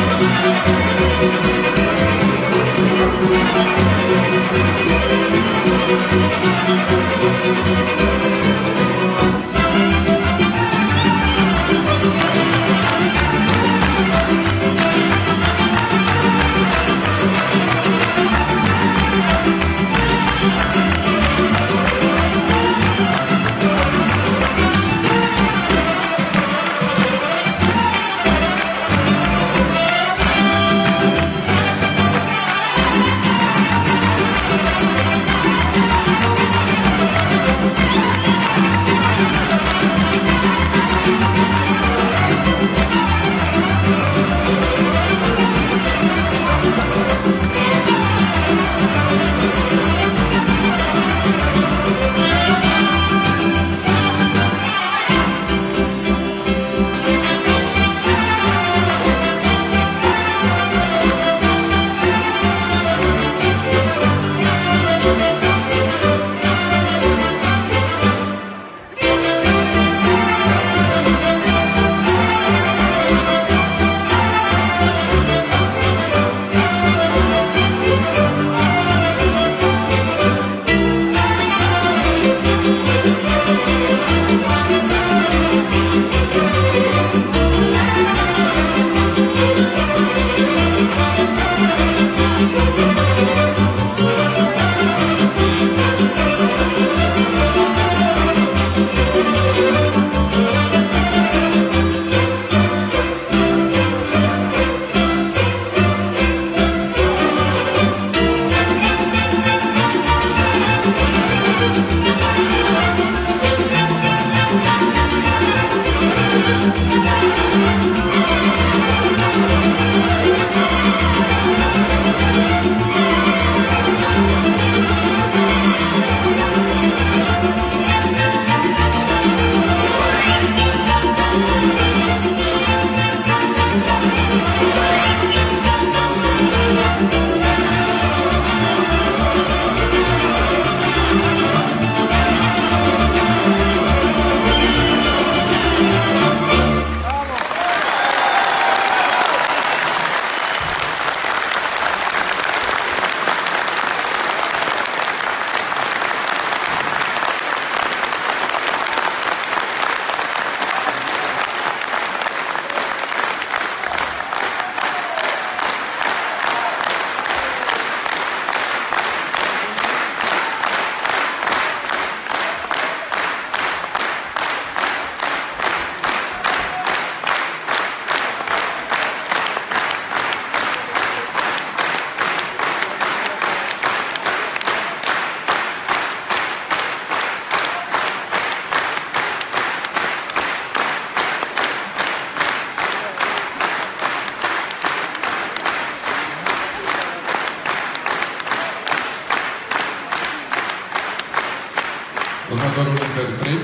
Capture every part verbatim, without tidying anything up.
Următorul interpret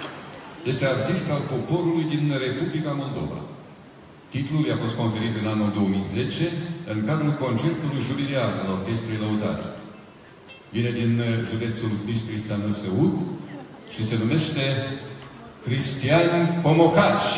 este artist al poporului din Republica Moldova. Titlul i-a fost conferit în anul două mii zece în cadrul concertului jubiliar al Orchestrei Lăutare. Vine din județul Bistrița-Năsăud și se numește Cristian Pomocaci.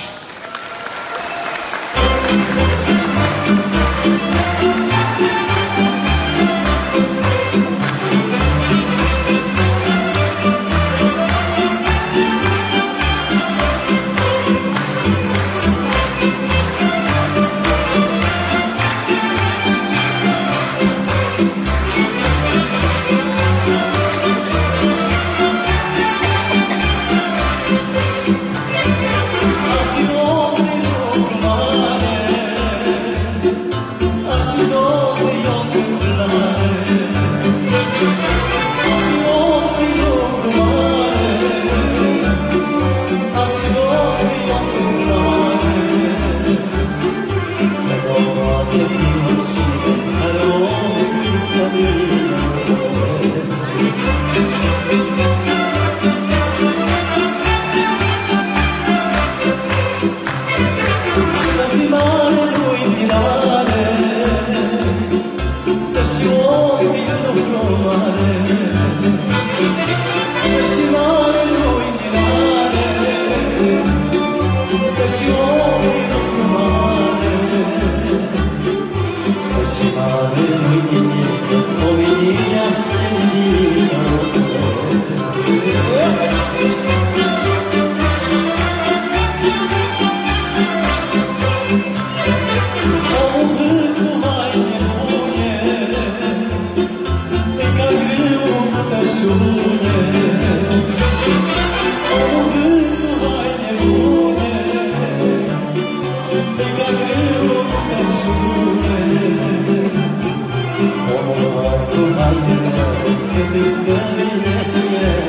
Să-și și mare mâinică, omenia mâinică. Omul cu haine bune, e ca grâu cu tășune. Omul cu haine bune, e ca grâu cu tășune. Omul cu haine rău, că te stă bine cu el.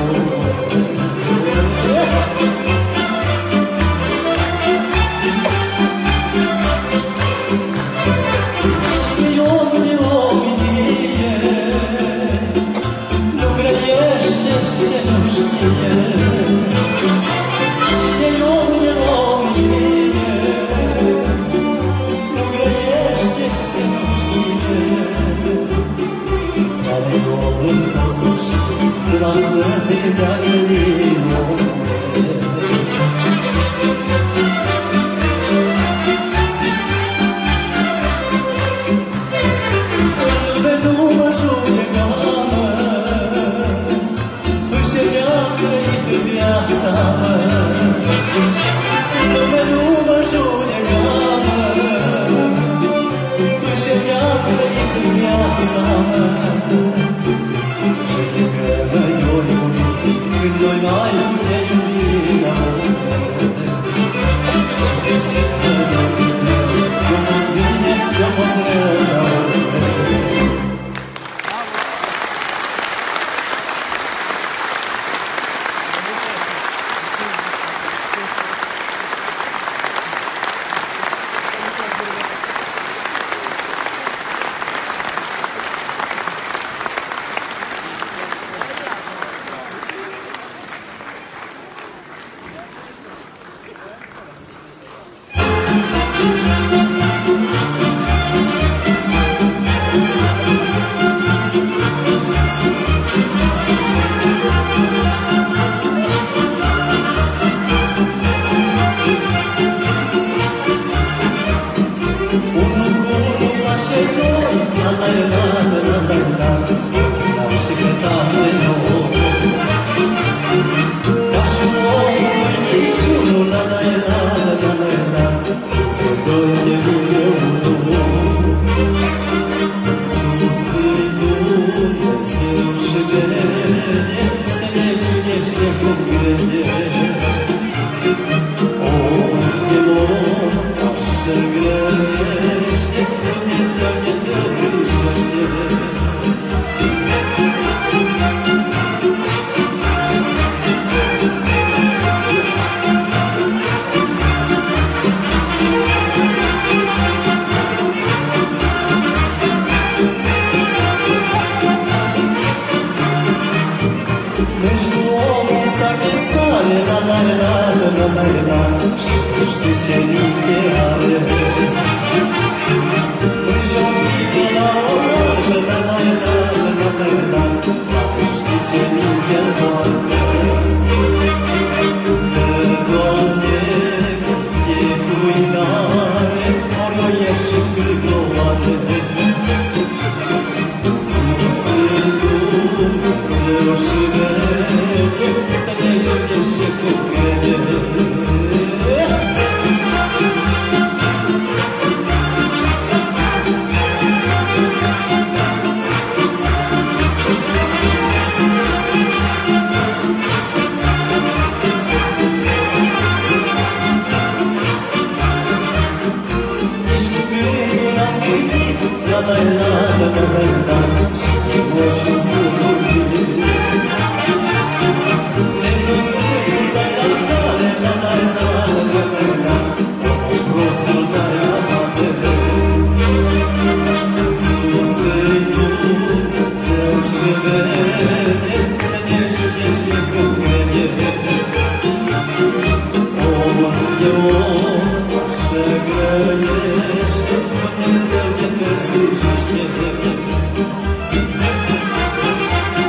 Se nu știe și e om de omenie, nu grăiește se nu știe, care omul tău să știe, te lasă de dacă e omule. În lume nu mă judeca, viața mă, lume nu mă judeca, mă, tu și mi-am trăit viața mă. Judecă-mă, eu iubi, când noi mai putem iubi, amore. Judecă-mă, Dumnezeu, că-a fost bine, că-a fost rău, amore. Dumnezeu te îngrijește.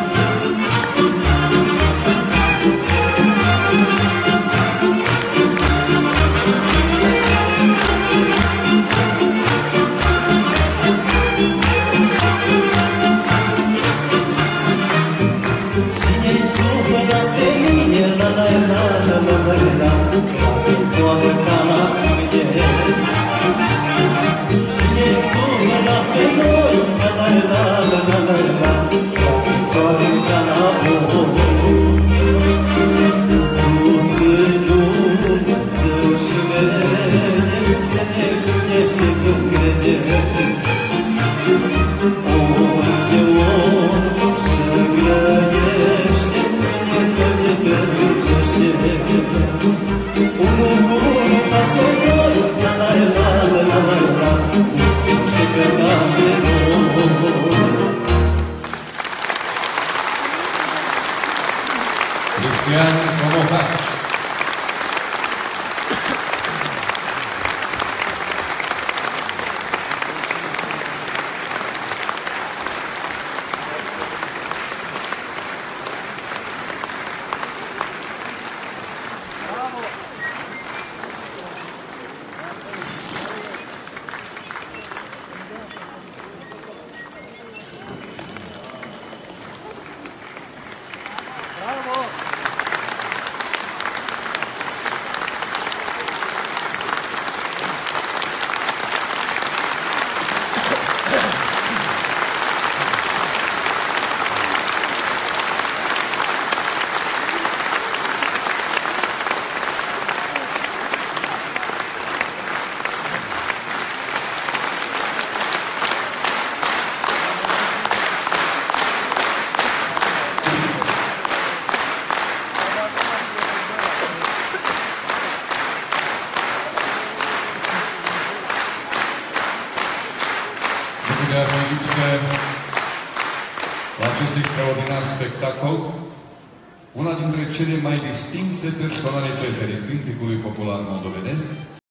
de a fi lipsă la acest extraordinar spectacol una dintre cele mai distinse personalități ale cântecului popular moldovenesc,